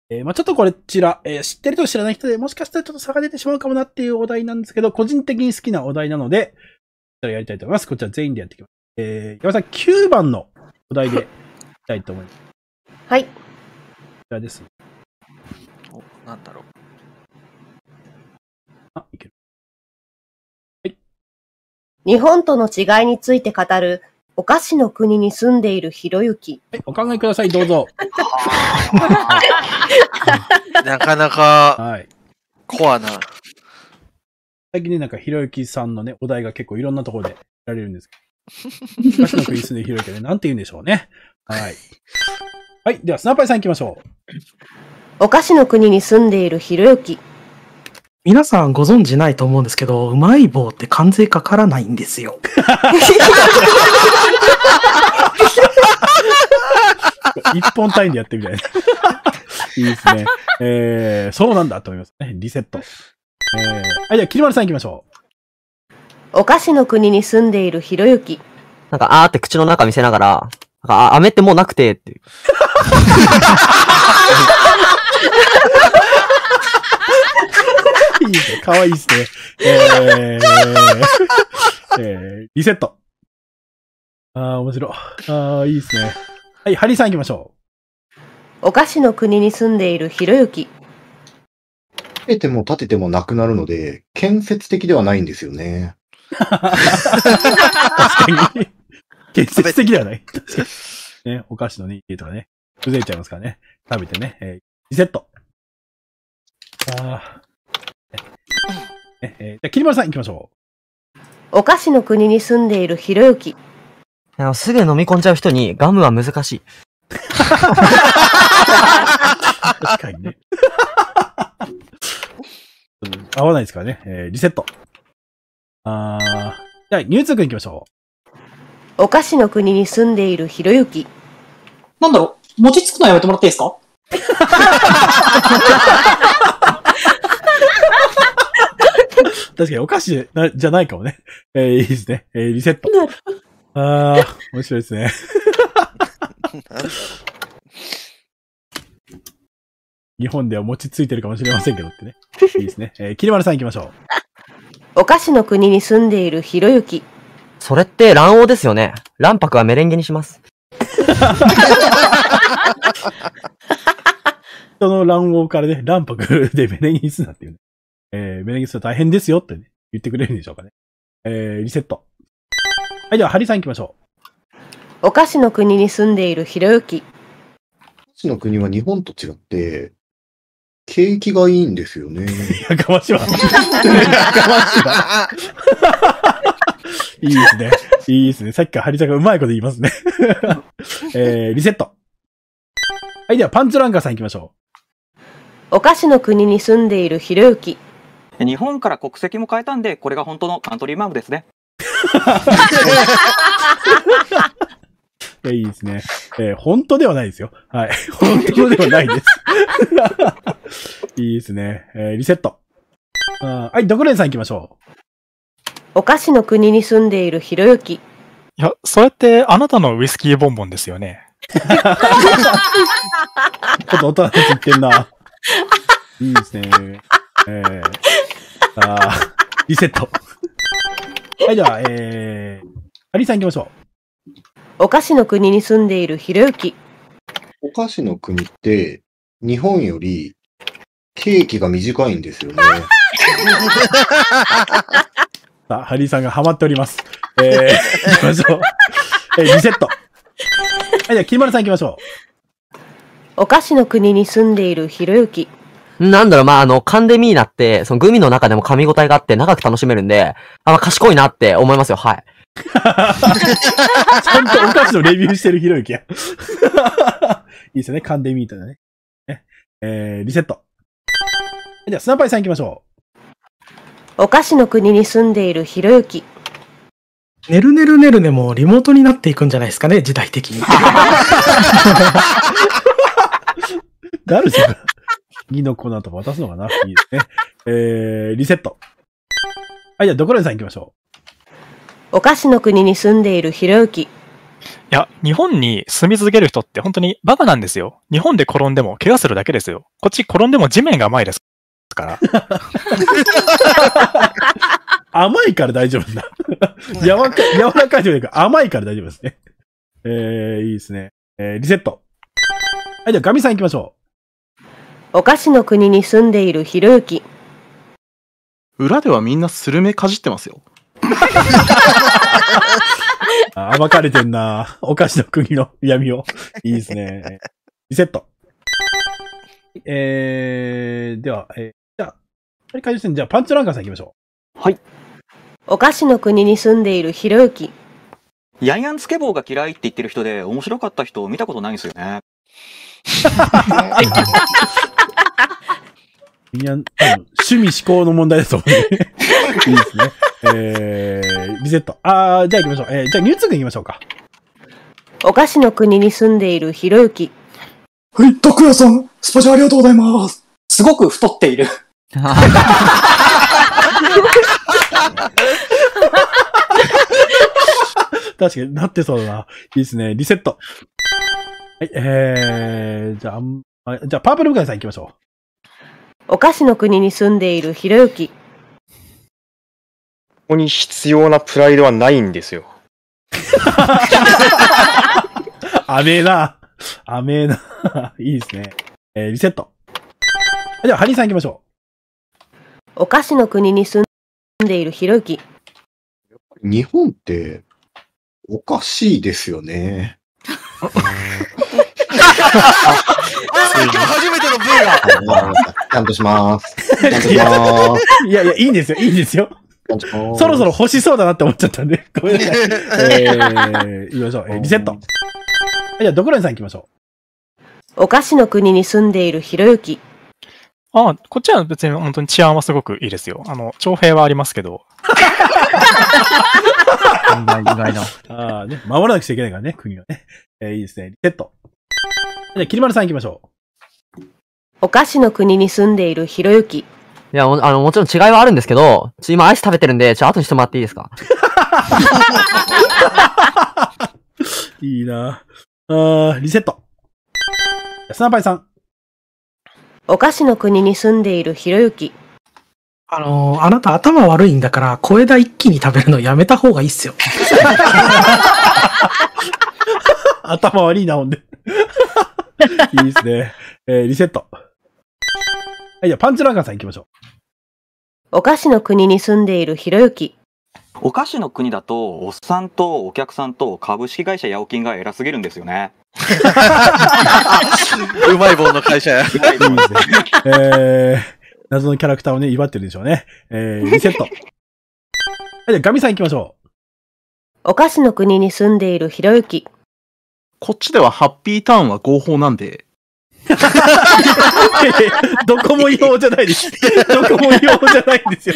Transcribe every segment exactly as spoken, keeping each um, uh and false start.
えー、まあちょっとこちら、えー、知ってると知らない人でもしかしたらちょっと差が出てしまうかもなっていうお題なんですけど、個人的に好きなお題なので、こちらやりたいと思います。こちら全員でやっていきます。えー、山さんきゅうばんのお題でいきたいと思います。 はい。こちらです。 お、なんだろう。 あ、いける。 はい。日本との違いについて語る、お菓子の国に住んでいるひろゆき。 はい、お考えください、どうぞ。 なかなか、 はい。 コアな。 最近ね、なんかひろゆきさんのね、お題が結構いろんなところでやられるんですけど。お菓子の国に住んでいるひろゆきはね、なんて言うんでしょうね。はい。はい、では、スナッパイさん行きましょう。 お菓子の国に住んでいるひろゆき。 皆さんご存知ないと思うんですけど、うまい棒って関税かからないんですよ。 一本単位でやってみたいな。いいですね。えー、そうなんだと思いますね。リセット。えー、はい、じゃあ、きりまるさん行きましょう。お菓子の国に住んでいるひろゆき。 なんか、あーって口の中見せながら、なんか、飴ってもうなくて、っていう。 いいですね。かわいいですね。えー、えー、リセット。あー、面白い。あー、いいですね。はい、ハリーさん行きましょう。お菓子の国に住んでいるひろゆき。 立てても立ててもなくなるので、建設的ではないんですよね。 確かに。建設的ではない。ね、お菓子のね、家とかね、崩れちゃいますからね。食べてね、えー、リセット。あー。ねえー、じゃあ、きりまるさん行きましょう。お菓子の国に住んでいるひろゆき。 すぐ飲み込んじゃう人にガムは難しい。 確かにね。合わないですからね。えー、リセット。あー。じゃあ、ニューツーくん行きましょう。お菓子の国に住んでいるひろゆき。 なんだろう、餅つくのやめてもらっていいですか？ 確かにお菓子じゃないかもね。えー、いいですね。えー、リセット。あー、面白いですね。日本では餅ついてるかもしれませんけどってね。いいですね。えー、きりまるさん行きましょう。お菓子の国に住んでいるひろゆき。 それって卵黄ですよね。卵白はメレンゲにします。 その卵黄からね、卵白でメレンゲにするなっていうね。えー、メレンゲすると大変ですよってね、言ってくれるんでしょうかね。えー、リセット。はい、では、ハリーさん行きましょう。お菓子の国に住んでいるひろゆき。 お菓子の国は日本と違って、景気がいいんですよね。 やかましいわ。やかましいわ。いいですね。いいですね。さっきからハリさんがうまいこと言いますね。えー、リセット。はい、では、パンツランカーさん行きましょう。お菓子の国に住んでいるひろゆき。 日本から国籍も変えたんで、これが本当のカントリーマームですね。 いいですね。えー、本当ではないですよ。はい。本当ではないです。いいですね。えー、リセット。あはい、ドクレンさん行きましょう。 お菓子の国に住んでいるひろゆき。 いや、それってあなたのウイスキーボンボンですよね。 ちょっと大人たち言ってんな。いいですね。えー、あー、リセット。はい、では、えー、ハリーさん行きましょう。お菓子の国に住んでいるひろゆき。 お菓子の国って、日本より、ケーキが短いんですよね。 さあ、ハリーさんがハマっております。えー、行きましょう。えー、リセット。はい、じゃあ、きりまるさん行きましょう。お菓子の国に住んでいるひろゆき。 なんだろう、まあ、あの、カンデミーナって、そのグミの中でも噛み応えがあって長く楽しめるんで、あ、まあ、賢いなって思いますよ、はい。 ちゃんとお菓子のレビューしてるひろゆきや。いいですよね、カンデミートだね。えー、リセット。じゃあ、スナパイさん行きましょう。お菓子の国に住んでいるひろゆき。 ねるねるねるねもリモートになっていくんじゃないですかね、時代的に。 誰ですかにの粉とか渡すのかないいですね。えー、リセット。はい、じゃあ、ドコレンさん行きましょう。お菓子の国に住んでいるひろゆき。 や、日本に住み続ける人って本当にバカなんですよ。日本で転んでも怪我するだけですよ。こっち転んでも地面が甘いですから。 甘いから大丈夫だ。柔らかい、柔らかいというか甘いから大丈夫ですね。えー、いいですね。えー、リセット。はい、じゃあガミさん行きましょお菓子の国に住んでいるひろゆき。 裏ではみんなスルメかじってますよ。 あ暴かれてんな。お菓子の国の闇を。いいですね。リセット。えー、では、えー、じゃあ、あれ解除してんじゃあパンチランカーさん行きましょはい。 お菓子の国に住んでいるひろゆき。 ヤンヤンスケボーが嫌いって言ってる人で面白かった人見たことないんですよね。 う。いや、趣味思考の問題ですもんね。いいですね。えー、リセット。あー、じゃあ行きましょう。えー、じゃあニューツーくん行きましょうか。 お菓子の国に住んでいるひろゆき。 はい、拓也さん、スパチャありがとうございます。すごく太っている。 確かになってそうだな。いいですね。リセット。はい、えー、じゃあ、あじゃあパープル向井さん行きましょお菓子の国に住んでいるひろゆき。 ここに必要なプライドはないんですよ。 甘えな。甘えな。いいですね。えー、リセット。では、ハリーさん行きましょう。お菓子の国に住んでいるひろゆき。 日本って、おかしいですよね。 初めての V がちゃんとします。ちゃんとします。 いやいや、いいんですよ、いいんですよ。そろそろ欲しそうだなって思っちゃったんで。ごめんなさい。えー、行きましょう。えー、リセット。じゃあ、ドクロンさん行きましょう。お菓子の国に住んでいるひろゆき。 ああ、こっちは別に本当に治安はすごくいいですよ。あの、徴兵はありますけど。 意外、意外な。 ああ、ね、守らなくちゃいけないからね、国はね。えー、いいですね。リセット。じゃあ、キリマルさん行きましょう。お菓子の国に住んでいるひろゆき。 いや、も、あの、もちろん違いはあるんですけど、ちょ、今アイス食べてるんで、ちょ、後にしてもらっていいですか？ いいなぁ。あー、リセット。スナパイさん。 お菓子の国に住んでいるひろゆき。 あのー、あなた頭悪いんだから、小枝一気に食べるのやめた方がいいっすよ。 頭悪いな、ほんで。いいですね。えー、リセット。はい、じゃあ、パンチランカーさん行きましょう。お菓子の国に住んでいるひろゆき。 お菓子の国だと、おっさんとお客さんと株式会社ヤオキンが偉すぎるんですよね。 うまい棒の会社や。 いいですね。えー、謎のキャラクターをね、威張ってるんでしょうね。えー、リセット。はい、じゃあ、ガミさん行きましょう。 お菓子の国に住んでいるひろゆき。 こっちではハッピーターンは合法なんで。 どこも違法じゃないです。どこも違法じゃないんですよ。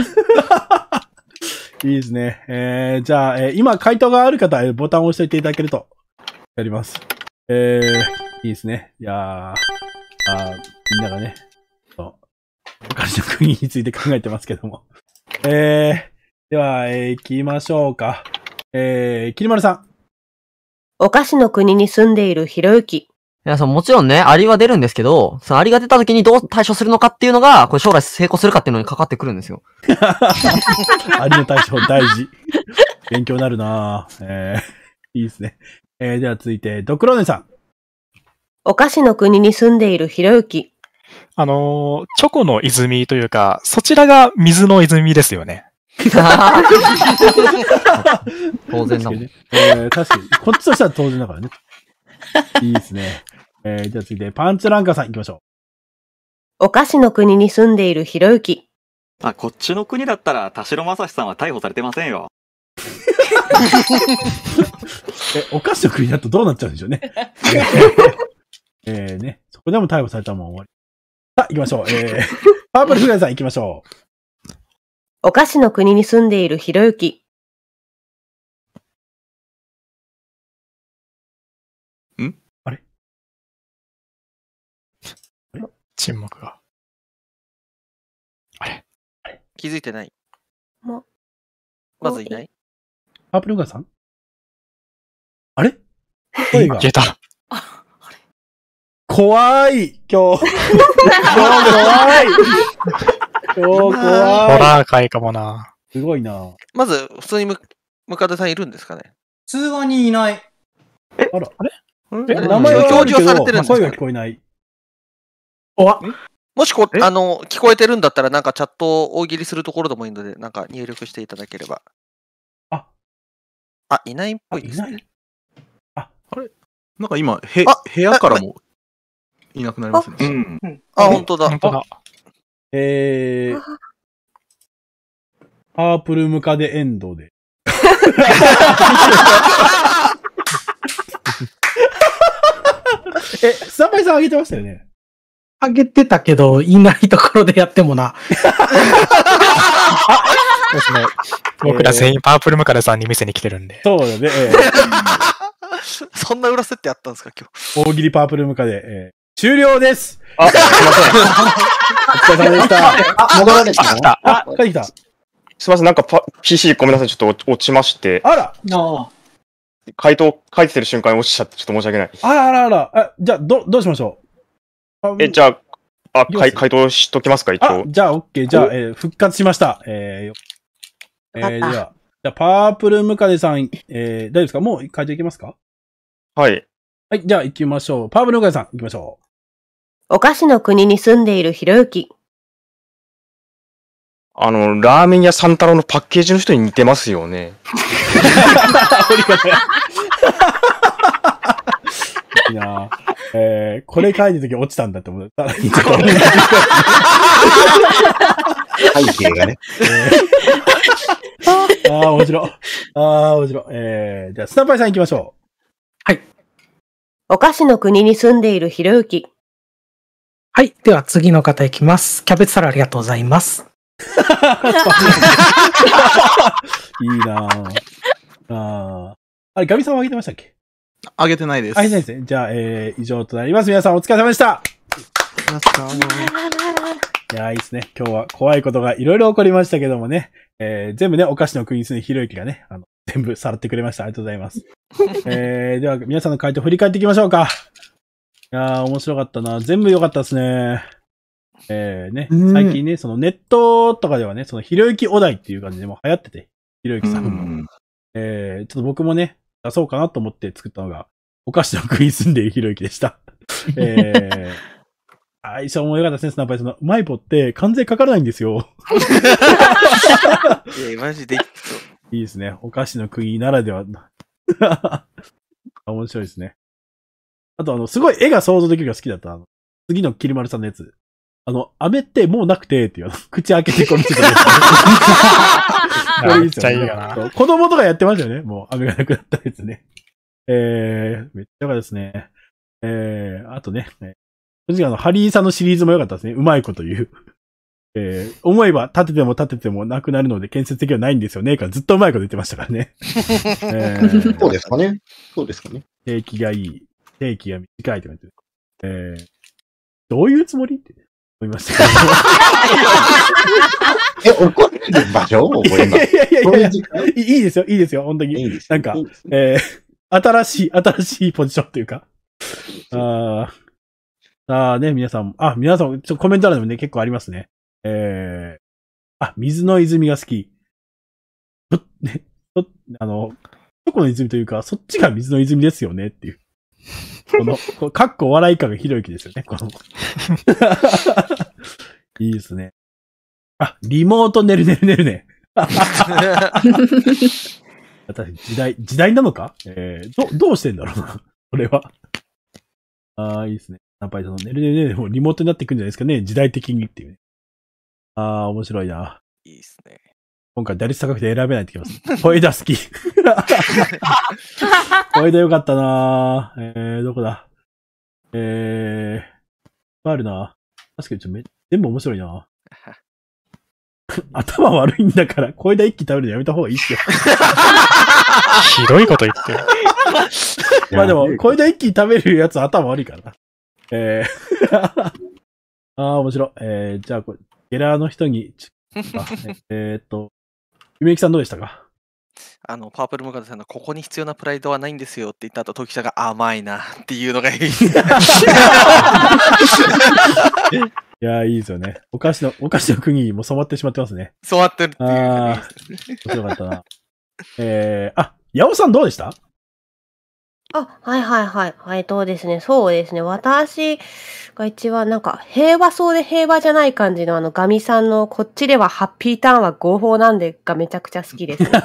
いいですね。えー、じゃあ、えー、今回答がある方はボタンを押しておいていただけるとやります。えー、いいですね。いやー、あーみんながね、お菓子の国について考えてますけども。えー、では、えー、行きましょうか。えー、きりまるさん。 お菓子の国に住んでいるひろゆき。 いや、その、もちろんね、アリは出るんですけど、そのアリが出た時にどう対処するのかっていうのが、これ将来成功するかっていうのにかかってくるんですよ。 アリの対処大事。勉強になるなぁ。えー、いいですね。えー、では続いて、ドクローネさん。 お菓子の国に住んでいるひろゆき。 あのー、チョコの泉というか、そちらが水の泉ですよね。 当然だもん。 ねえー、確かに。こっちとしては当然だからね。いいですね。えー、じゃあ続いて、パンチランカーさん行きましょう。お菓子の国に住んでいるひろゆき。 あ、こっちの国だったら、田代正史さんは逮捕されてませんよ。 え、お菓子の国だとどうなっちゃうんでしょうね。えー、ね。そこでも逮捕されたもん終わり。さあ、行きましょう。えー、パープルフガイさん行きましょう。 お菓子の国に住んでいるひろゆき。 んあれあれ沈黙が。あれあれ気づいてない。 もまずいないパープルフガイさんあれ声が。 消えた。 怖い今日。今日怖い今日怖いホラー界かもな。 すごいな。 まず、普通にむ、ムカデさんいるんですかね？ 通話にいない。 あら。 あれえ、名前は表示はされてるんですかね？ 声が聞こえない。 おわもしこ、あの、聞こえてるんだったら、なんかチャットを大喜利するところでもいいので、なんか入力していただければ。 あ。 あ、いないっぽいですね。 いない。 あれなんか今、へ、部屋からもいなくなりますね。 うん。 あ、本当だ。 本当だ。 えー、パープルムカデエンドで。え、スタンバイさんあげてましたよね？ あげてたけど、いないところでやってもな。 そうですね。僕ら全員パープルムカデさんに見せに来てるんで。 そうだね。えー、そんな裏設定あったんですか、今日。大喜利パープルムカデ、えー、終了です。 あ、すいません。 お疲れ様でした。 あ、戻られたの？ あ、帰ってきた。 すいません、なんかパ ピーシー ごめんなさい、ちょっと落ちまして。 あらあ回答書いてる瞬間に落ちちゃって、ちょっと申し訳ない。 あらあらあら。あ、じゃあ、ど、どうしましょう？ え、じゃあ、あ、回答しときますか、一応。 あ、じゃあ、オッケー。じゃあ、えー、復活しました。えー、えー、じゃあ、じゃあ、パープルムカデさん、えー、大丈夫ですか？もう回答いけますか？ はい。 はい、じゃあ行きましょう。パープルムカデさん、行きましょう。お菓子の国に住んでいるひろゆき。 あの、ラーメン屋サンタロのパッケージの人に似てますよね。 いいなぁ。えー、これ書いたとき落ちたんだって思った。背景がね。 えー、ああ、面白い。ああ、面白い。えー、じゃあ、スタンパイさん行きましょう。 はい。 お菓子の国に住んでいるひろゆき。 はい。では次の方行きます。キャベツサラありがとうございます。 いいなぁ。ああれ、ガミさんはあげてましたっけ？ あげてないです。 あげてないですね。じゃあ、えー、以上となります。皆さんお疲れ様でした。いやー、いいですね。今日は怖いことがいろいろ起こりましたけどもね。えー、全部ね、お菓子の国に住んでひろゆきがね、あの、全部さらってくれました。ありがとうございます。えー、では、皆さんの回答振り返っていきましょうか。いやー、面白かったな。全部良かったですね。えー、ね、最近ね、そのネットとかではね、そのひろゆきお題っていう感じでも流行ってて、ひろゆきさんも。えー、ちょっと僕もね、出そうかなと思って作ったのが、お菓子の国に住んでいるひろゆきでした。えー、相性も良かったですね、スナッパイ。その、うまい棒って関税かからないんですよ。 いや、マジでいい。 いいですね。お菓子の国ならでは。面白いですね。あと、あの、すごい絵が想像できるが好きだった。あの、次のキリマルさんのやつ。あの、飴ってもうなくて、っていう、口開けてこの人が。これいいですよね。 めっちゃいいよな。 子供とかやってましたよね。もう飴がなくなったやつね。えー、めっちゃ良かったですね。えー、あとね、えー、あの、ハリーさんのシリーズも良かったですね。うまいこと言う。えー、思えば立てても立ててもなくなるので建設的はないんですよね。からずっとうまいこと言ってましたからね。えー、 そうですかね。そうですかね。 定期がいい。定期が短いとか言ってる。えー、どういうつもりって思いましたけど。え、怒ってる場所覚えます。 いやいやいやいや、いいですよ、いいですよ、本当に。 いいですなんか、いいですね、えー、新しい、新しいポジションっていうか。ああね、皆さんも、あ、皆さん、ちょっとコメント欄でもね、結構ありますね。えー、あ、水の泉が好き。そ、ね、そ、あの、どこの泉というか、そっちが水の泉ですよねっていう。この、こかっこ笑い感がひろゆきですよね、この。いいですね。あ、リモート寝る寝る寝るね。時代、時代なのかえー、ど、どうしてんだろうな。これは。ああ、いいですね。やっぱりその寝る寝る寝るもリモートになっていくんじゃないですかね。時代的にっていうね。ああ、面白いな。 いいですね。 今回打率高くて選べないってきます。声田好き。声田よかったな。えー、どこだえー、いっぱいあるな。確かにちょめ、全部面白いな。頭悪いんだから、声田一気食べるのやめた方がいいっすよ。 ひどいこと言ってる。 まあでも、声田一気食べるやつ頭悪いからな。えー、ああ、面白い。えー、じゃあこれ、ゲラーの人に、あえーっと、ゆめきさんどうでしたか？ あの、パープルムカデさんのここに必要なプライドはないんですよって言った後、トキさんが甘いなっていうのがいい。いやー、いいですよね。お菓子の、お菓子の国にも染まってしまってますね。 染まってるっていう。 ああ、面白かったな。えー、あ、ヤオさんどうでした？ あ、はいはいはい。えっとですね、そうですね。私が一番なんか平和そうで平和じゃない感じのあのガミさんのこっちではハッピーターンは合法なんでがめちゃくちゃ好きですね。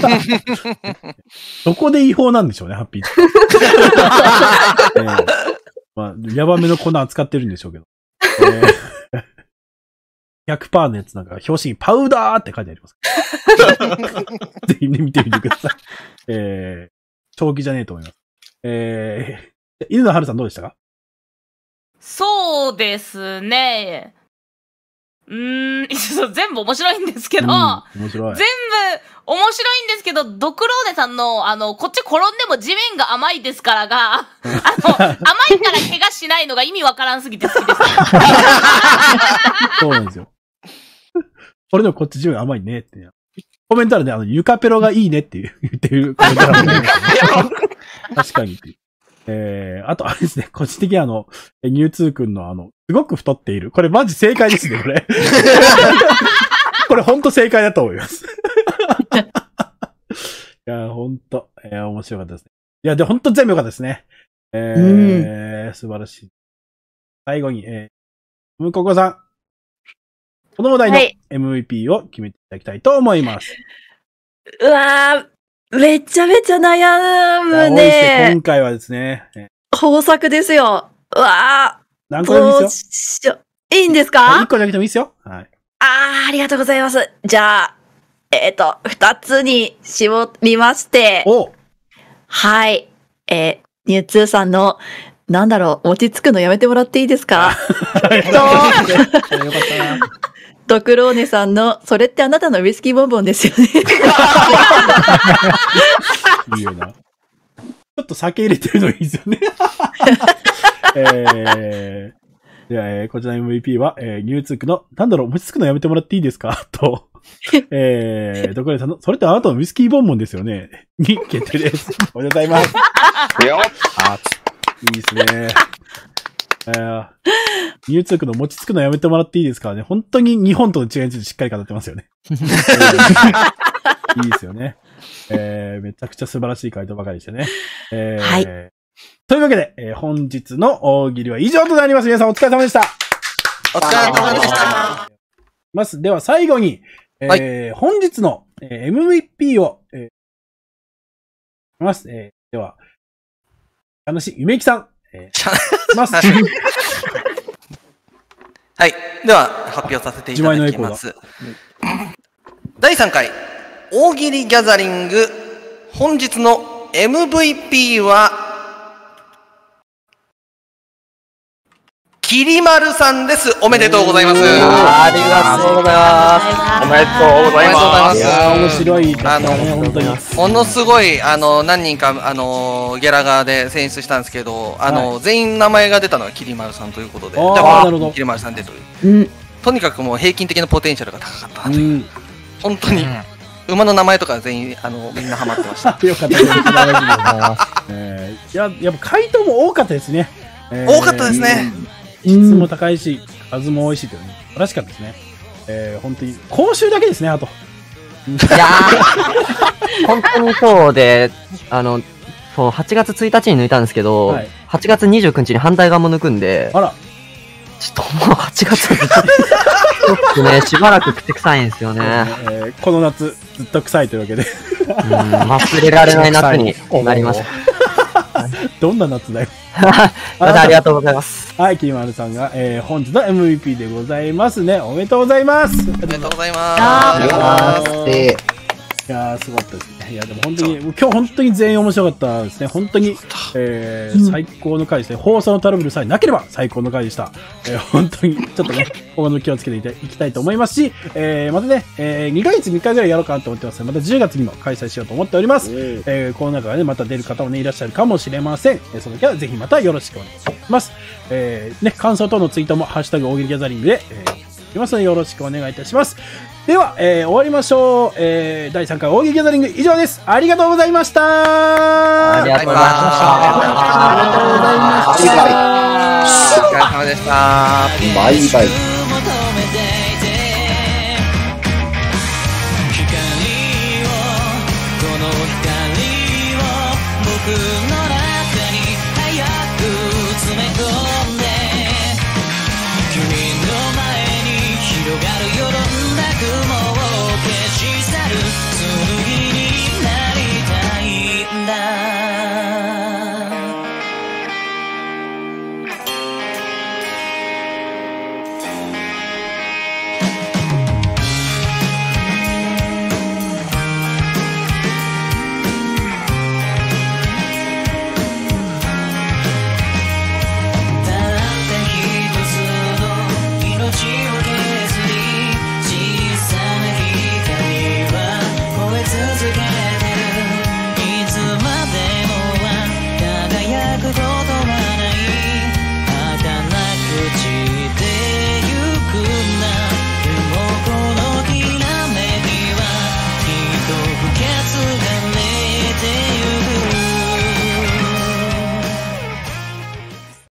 どこで違法なんでしょうね、ハッピーターン。えー、まあ、ヤバめの粉扱ってるんでしょうけど。えーひゃくパーセント のやつなんか表紙にパウダーって書いてあります。ぜひね、見てみてください。えー、正気じゃねえと思います。えー、犬野春さんどうでしたか？ そうですね。うーん、全部面白いんですけど、うん、 面白い。 全部面白いんですけど、ドクローネさんの、あの、こっち転んでも地面が甘いですからが、あの、甘いから怪我しないのが意味わからんすぎて好きです。 そうなんですよ。これでもこっち地面甘いねって。コメントあるね、あの、ユカペロがいいねっていう言ってるコメントあるね。確かにっていう。えー、あとあれですね、個人的にあの、ニューツー君のあの、すごく太っている。これマジ正解ですね、これ。これほんと正解だと思います。いや、ほんと、えー、面白かったですね。いや、で、ほんと全部良かったですね。えー、素晴らしい。最後に、えー、むここさん。このお題の エムブイピー を決めていただきたいと思います。 うわー、めちゃめちゃ悩むね。 今回はですね。 豊作ですよ。うわー。 何個でもいいですよ。 いいんですか？ いっこだけでもいいですよ。はい。 あー、ありがとうございます。じゃあ、えっと、二つに絞りまして。 おはい。えー、ニューツーさんの、なんだろう、餅つくのやめてもらっていいですか？えっと、ドクローネさんの、それってあなたのウイスキーボンボンですよね。 いいよな。ちょっと酒入れてるのいいですよね。えー、では、えー、こちらの エムブイピー は、えー、ニューツークの、なんだろう、餅つくのやめてもらっていいですかと、えー、ドクローネさんの、それってあなたのウイスキーボンボンですよねに決定です。おめでとうございます。 よっいいですね。えー、ニューツークの餅つくのやめてもらっていいですからね。本当に日本との違いについてしっかり語ってますよね。えー、いいですよね。えー、めちゃくちゃ素晴らしい回答ばかりでしたね。えー、はい。というわけで、えー、本日の大喜利は以上となります。皆さんお疲れ様でした。 お疲れ様でした。 ます。では最後に、えーはい、本日の、えー、エムブイピー を、えー、ます。えー、では、楽しい、ゆめきさん。えー、ます。はい 。では、発表させていただきます。だいさんかい、大喜利ギャザリング、本日の エムブイピー は、きりまるさんです。おめでとうございます。 ありがとうございます。おめでとうございます。 いやー、面白い。 あの、本当に。ものすごい、あの、何人か、あの、ギャラガーで選出したんですけど、あの、はい、全員名前が出たのはきりまるさんということで、だからきりまるさんでという、うん。とにかくもう平均的なポテンシャルが高かったなという。うん、本当に、うん、馬の名前とか全員、あの、みんなハマってました。 よかったです。えー、いや、やっぱ回答も多かったですね。 えー、多かったですね。 質も高いし、数も多いしというね。素晴らしかったですね。えー、本当に、講習だけですね、あと。 いやー、本当にそうで、あの、そう、はちがつついたちに抜いたんですけど、はい、はちがつにじゅうくにちに反対側も抜くんで、 あら。 ちょっともうはちがつちょっとね、しばらく口臭いんですよね。 えー、この夏、ずっと臭いというわけで。 うん、忘れられない夏になりました。 どんな夏だよ。 ありがとうございます。 はい、きりまるさんが、えー、本日の エムブイピー でございますね。おめでとうございます。 おめでとうございます。ありがとうございます。 いやー、すごかったですね。いや、でも本当に、今日本当に全員面白かったですね。本当に、えー、最高の回ですね。放送のトラブルさえなければ最高の回でした。えー、本当に、ちょっとね、今後気をつけていきたいと思いますし、えー、またね、えー、にかげつにいっかいぐらいやろうかなと思ってますので、またじゅうがつにも開催しようと思っております。えー、この中がね、また出る方もね、いらっしゃるかもしれません。えー、その時はぜひまたよろしくお願いします。えー、ね、感想等のツイートも、ハッシュタグ大喜利ギャザリングで、えー、いますのでよろしくお願いいたします。 では、えー、終わりましょう。えー、だいさんかい大喜利ギャザリング以上です。ありがとうございました。 ありがとうございました。 ありがとうございました。 お疲れ様でした。 バイバイ。